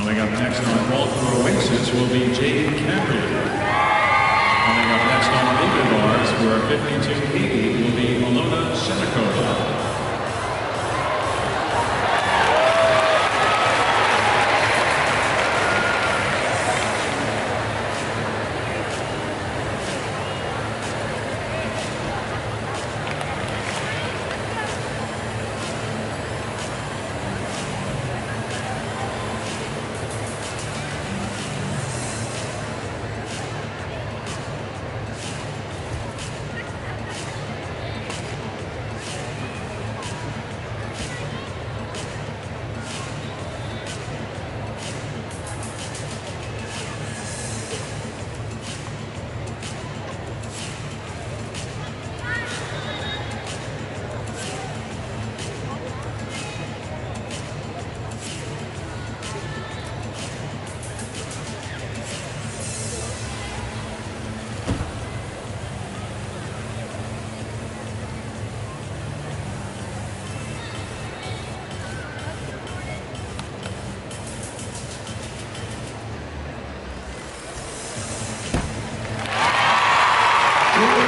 Coming up next on Vault for Oasis will be Jade Carrier. Coming up next on Open Bars for 5280 will be Alona Shenikova. Thank you.